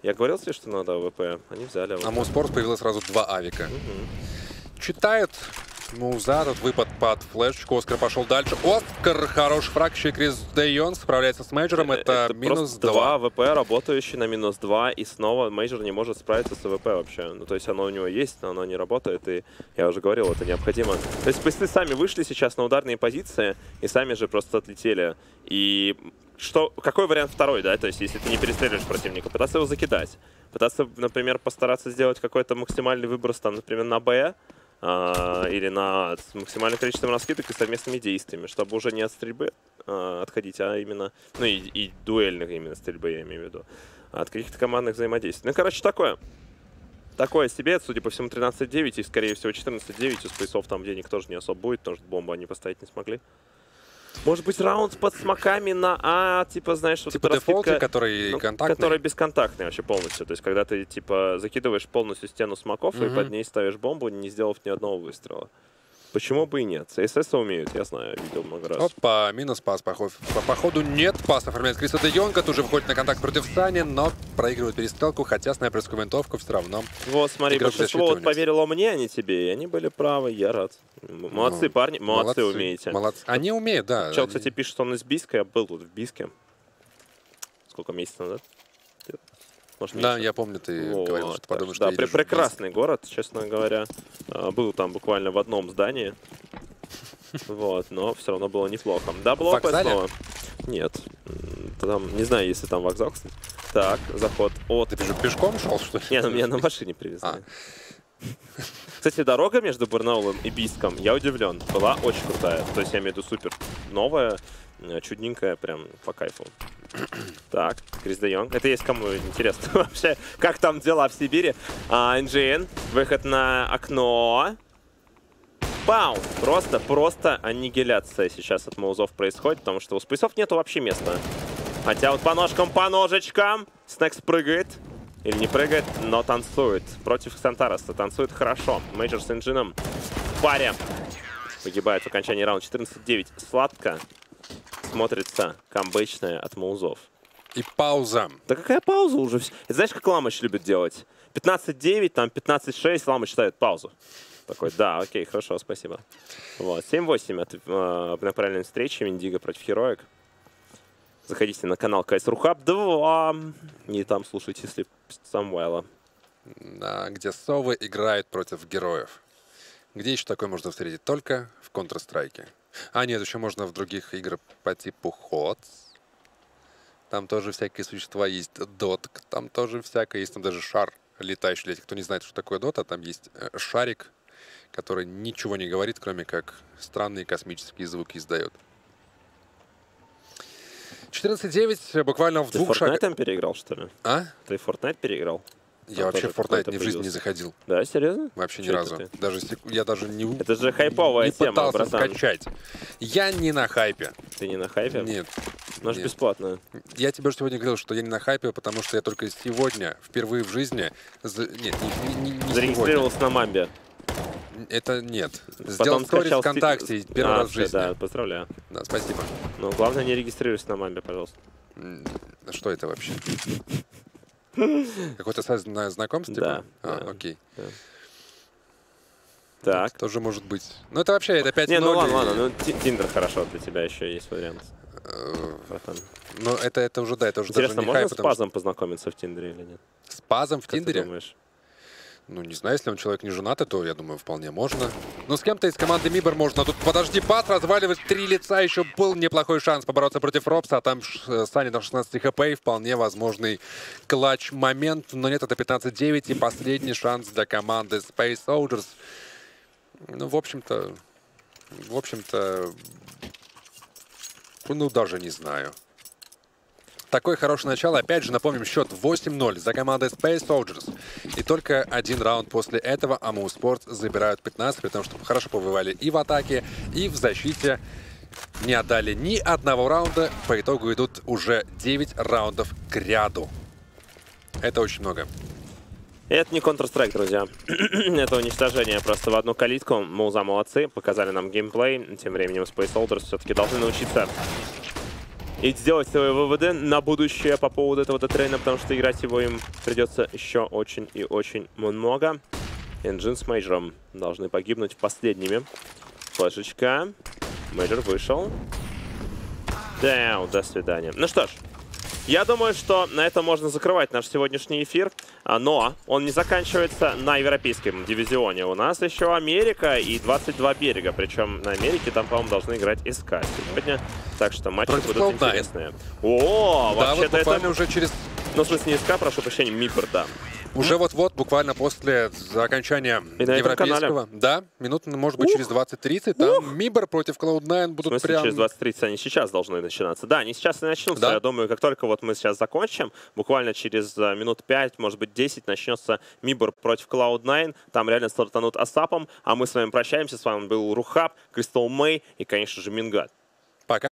Я говорил тебе, что надо АВП. Они взяли АВП. А Моуспорт появилось сразу 2 авика. Читают. Муза, тут выпад под флешечку. Оскар пошел дальше. Оскар, хороший фраг. Еще и Крис Дейон справляется с мейджором. Это минус 2. АВП, работающий на минус 2. И снова мейджор не может справиться с АВП вообще. Ну, то есть оно у него есть, но оно не работает. И я уже говорил, это необходимо. То есть спейсы сами вышли сейчас на ударные позиции. И сами же просто отлетели. И какой вариант второй, да? То есть если ты не перестреливаешь противника, пытаться его закидать. Пытаться, например, постараться сделать какой-то максимальный выброс, там, например, на Б. Или с максимальным количеством раскидок и совместными действиями, чтобы уже не от стрельбы отходить, а именно, ну и дуэльных именно стрельбы, я имею в виду, а от каких-то командных взаимодействий. Ну, короче, такое себе, судя по всему, 13-9 и, скорее всего, 14-9 у спейсов там денег тоже не особо будет, потому что бомбу они поставить не смогли. Может быть, раунд под смоками на А, типа, знаешь, что типа дефолте, который контактный? Который бесконтактный вообще полностью. То есть, когда ты, типа, закидываешь полностью стену смоков и под ней ставишь бомбу, не сделав ни одного выстрела. Почему бы и нет? CSS умеют, я знаю, видел много раз. Опа, минус пас. Походу нет. Пас оформляет Криса Де Йонга. Тут же выходит на контакт против Сани, но проигрывает перестрелку, хотя снайперскую винтовку все равно. Вот, смотри, большинство вот поверило мне, а не тебе, и они были правы, я рад. Молодцы, парни, молодцы, умеете. Молодцы. Они умеют, да. Чел, кстати, пишет, что он из Бийска, я был тут в Бийске. Сколько месяцев назад? Может, да, я помню, ты говорил, что подумаешь, да, что прекрасный город, честно говоря. Был там буквально в одном здании. Вот, но все равно было неплохо. Даблоп снова. Нет. Там, не знаю, если там вокзал, кстати. Так, заход от... Ты же пешком шел, что ли? Не, ну меня на машине привезли. Кстати, дорога между Барнаулом и Бийском, я удивлен, была очень крутая. То есть я имею в виду супер новая, чудненькая, прям по кайфу. Так, Крис Де Йонг. Это есть кому интересно вообще, как там дела в Сибири. NGN, выход на окно. Бау! Просто аннигиляция сейчас от Моузов происходит, потому что у спейсов нету вообще места. Хотя вот по ножкам, Снекс прыгает. Или не прыгает, но танцует. Против Ксантароса танцует хорошо. Мейджор с Энджином в паре. Погибает в окончании раунда 14-9. Сладко смотрится камбэчная от Моузов. И пауза. Да какая пауза уже? Это знаешь, как Ламыч любит делать? 15-9, там 15-6, Ламыч ставит паузу. Такой, да, окей, хорошо, спасибо. Вот, 7-8 на правильной встрече. Виндиго против Heroic. Заходите на канал CS Рухаб 2. И там слушайте Слип Самвайла. Да, где совы играют против героев. Где еще такое можно встретить? Только в Counter-Strike. А, нет, еще можно в других играх по типу HOTS. Там тоже всякие существа есть. Dot, там тоже всякое есть. Там даже шар летающий. Для тех, кто не знает, что такое Dota, там есть шарик, который ничего не говорит, кроме как странные космические звуки издает. 14-9, буквально в двух шагах. Ты Fortnite переиграл, что ли? А? Ты Fortnite переиграл? Я вообще в Fortnite ни в жизни не заходил. Да, серьезно? Вообще ни разу. Я даже не... Это же хайповая тема, пытался братан. скачать. Я не на хайпе. Ты не на хайпе? Нет. Но же бесплатно. Я тебе уже сегодня говорил, что я не на хайпе, потому что я только сегодня, впервые в жизни... Нет, не зарегистрировался на Мамбе. Это нет. Сделал сторис ВКонтакте первый раз в жизни. Да, поздравляю. Да, спасибо. Но главное, не регистрируйся на Мамбе, пожалуйста. Что это вообще? Какой-то сайт знакомств? Да. Окей. Так. Тоже может быть. Ну это вообще, это 5-0. Не, ну ладно. Ну Тиндер хорошо, для тебя еще есть вариант. Ну это уже, да, это уже интересно, даже не хайп. Интересно, можно с Пазом познакомиться в Тиндере или нет? С Пазом в Тиндере? Как ты думаешь? Ну, не знаю, если он человек не женатый, то, я думаю, вполне можно. Ну, с кем-то из команды Мибор можно. Тут, подожди, Паз разваливает 3 лица. Еще был неплохой шанс побороться против Робса. А там Сани на 16 хп. И вполне возможный клатч-момент. Но нет, это 15-9. И последний шанс для команды Space Soldiers. Ну, в общем-то... Ну, даже не знаю. Такое хорошее начало. Опять же, напомним, счет 8-0 за командой Space Soldiers. И только один раунд после этого Аму Спорт забирают 15, потому что хорошо повоевали и в атаке, и в защите. Не отдали ни одного раунда. По итогу идут уже 9 раундов к ряду. Это очень много. Это не Counter-Strike, друзья. Это уничтожение просто в одну калитку. Моуза молодцы, показали нам геймплей. Тем временем Space Soldiers все-таки должны научиться и сделать свои выводы на будущее по поводу этого детрейна, потому что играть его им придется еще очень и очень много. Engine с Мейджером должны погибнуть последними. Флешечка. Мейджор вышел. Да, до свидания. Ну что ж, я думаю, что на этом можно закрывать наш сегодняшний эфир. Но он не заканчивается на европейском дивизионе. У нас еще Америка и 22 берега. Причем на Америке там, по-моему, должны играть СК сегодня. Так что матчи Против будут Cloud9. интересные. О, Да, вообще-то вот буквально это... уже через... Ну, в смысле, не СК, прошу прощения, Мипр, да. Уже вот-вот, буквально после окончания И на этом европейского. Да, минут, может быть, через 20-30. Там Мибор против Cloud9 будут В смысле, прям... через 20-30 они сейчас должны начинаться. Да, они сейчас и начнутся. Да? Я думаю, как только вот мы сейчас закончим, буквально через минут 5, может быть, 10 начнется Мибор против Cloud9. Там реально стартанут Асапом. А мы с вами прощаемся. С вами был Рухаб, Кристал Мэй и, конечно же, Мингад. Пока.